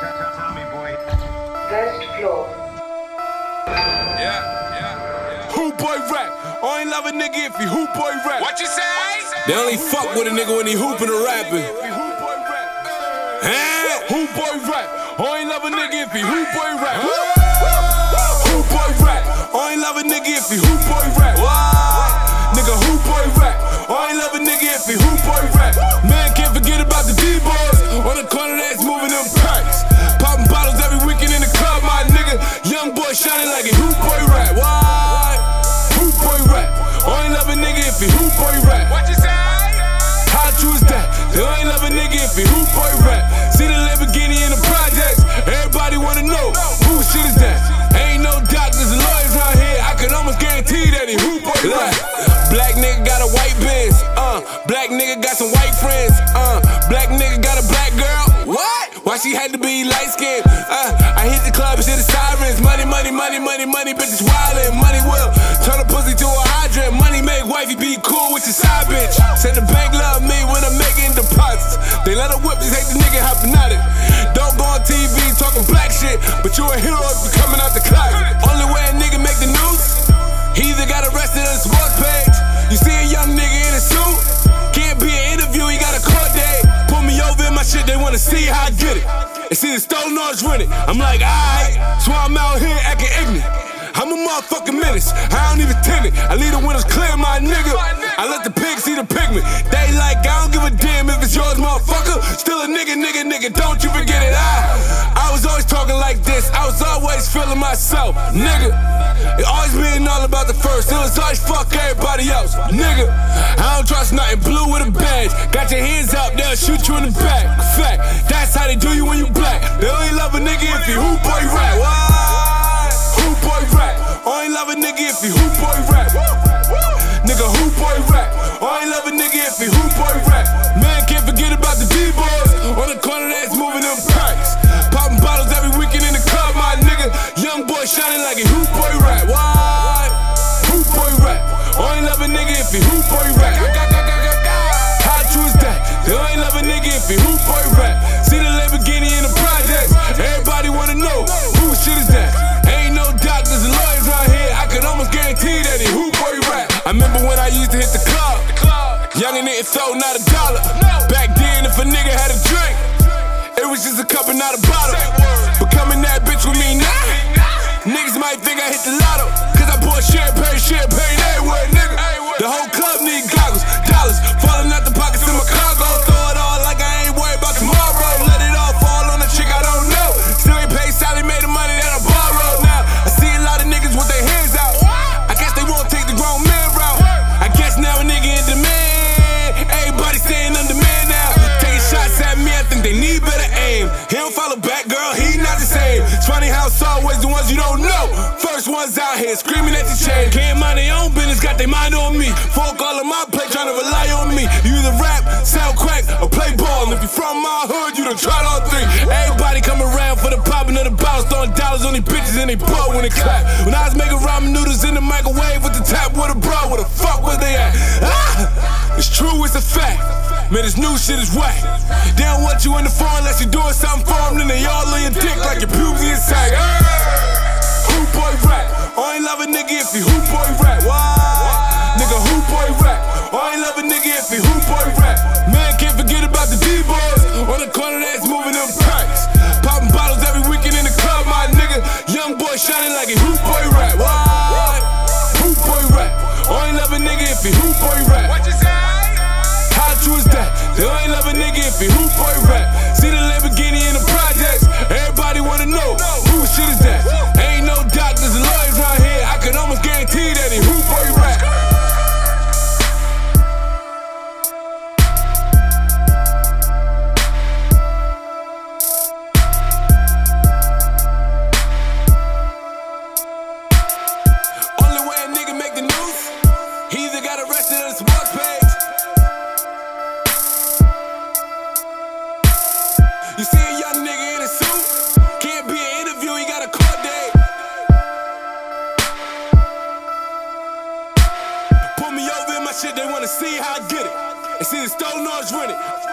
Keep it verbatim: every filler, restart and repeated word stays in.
Tell me, boy. First floor. Yeah, yeah, yeah. Hooporeerap. I ain't love a nigga if he Hooporeerap. What you say? They only fuck with a nigga when he hooping or rapping. Huh? Hooporeerap. I ain't love a nigga if he Hooporeerap. Hooporeerap. I ain't love a nigga if he Hooporeerap. Nigga Hooporeerap. I ain't love a nigga if he Hooporeerap. Man, can't forget about the D-boys on the corner that's moving them packs. Popping bottles every weekend in the club, my nigga. Young boy shining like a Hooporeerap. What? Hooporeerap. I ain't love a nigga if he Hooporeerap. What you say? How true is that? I ain't love a nigga if he Hooporeerap. See the Lamborghini in the projects. Everybody wanna know who shit is that? Ain't no doctors and lawyers around here. I can almost guarantee that he Hooporeerap. Black nigga got a white Benz. Uh, black nigga got some white friends. Uh, black nigga got a black girl. What? Why she had to be light skinned? Uh, I hit the club and shit the sirens. Money, money, money, money, money, bitches wildin'. Money will turn a pussy to a hydrant. Money make wifey be cool with your side bitch. Said the bank love me when I'm making deposits. They let her whip, just hate the nigga hypnotic. Don't go on T V talking black shit, but you a hero if you coming out the closet. Only way a nigga make the news, he either got arrested on the sports page. You see a young nigga in a suit, can't be an interview, he got a court date. Pull me over in my shit, they wanna see how I get it. It's either stolen or it's rented. I'm like, alright, so I'm out here acting ignorant. I'm a motherfucking menace, I don't even tend it. I leave the windows clear, my nigga. I let the pigs see the pigment. They like, I don't give a damn if it's yours, motherfucker. Still a nigga, nigga, nigga, don't you forget it. I, I was always talking like this, I was always feeling myself, nigga. It always been all about the first, it was always fuck everybody else, nigga. I don't trust nothing, blue with a badge. Got your hands up, they'll shoot you in the back. Fact, that's how they do you when you black. They only love a nigga if he Hooporeerap. Hooporeerap. I ain't love a nigga if he Hooporeerap. Nigga Hooporeerap. I ain't love a nigga if he Hooporeerap. Man, can't forget about the D-boys on the corner that's moving them packs. Popping bottles every weekend in the club, my nigga. Young boy shining like a Hooporeerap. What? Hooporeerap. I ain't love a nigga if he Hooporeerap. How true is that? I ain't love a nigga if he Hooporeerap. See the Lamborghini in the projects. Everybody wanna know who shit is that? Ain't no doctors and lawyers around here. I could almost guarantee that he Hooporeerap. I remember when I used to hit the club. Young and didn't throw not a dollar. Back then, if a nigga had a drink, it was just a cup and not a bottle. Becoming that bitch with me now, niggas might think I hit the lotto. Cause I pour champagne, champagne everywhere, nigga. The whole club need goggles, dollars falling out the pockets in my cargo. Throw it all like I ain't worried about tomorrow. Let it all fall on a chick I don't know. Still ain't paid Sally, made the money that I borrowed. Now I see a lot of niggas with their hands out. I guess they won't take the grown man route. I guess now a nigga in demand. Everybody saying I'm the man now. Taking shots at me, I think they need better aim. He don't follow back, girl, he not the same. It's funny how it's always the ones you don't know. First ones out here screaming at the chain. Can't mind their own business, got their mind on me. Folk all on my plate trying to rely on me. You either rap, sell crack, or play ball. If you from my hood, you done tried all three. Everybody come around for the popping of the bottles, throwing dollars on these bitches and they ball when they clap. When I was making ramen noodles in the microwave with the tap with a bra, where the fuck was they at? Ah! It's true, it's a fact. Man, this new shit is whack. They don't want you in the phone unless you're doing something for them. Then they all on your dick like your pubes in sack. Hooporeerap. I ain't love a nigga if he Hooporeerap. What? Nigga Hooporeerap. I ain't love a nigga if he Hooporeerap. Man, can't forget about the D-boys on the corner that's moving them packs. Popping bottles every weekend in the club, my nigga. Young boy shining like a Hooporeerap. What? Hooporeerap. I ain't love a nigga if he Hooporeerap. What you say? How true is that? I ain't love a nigga if he Hooporeerap. See the Lamborghini in the projects. Everybody wanna know who shit is that? Ain't no doctors and lawyers around here. I can almost guarantee that he Hooporeerap. Only way a nigga make the news, he either got arrested on the sports page. You see a young nigga in a suit, can't be an interview, he got a court date. Pull me over in my shit, they wanna see how I get it. It's either stolen or it's rented.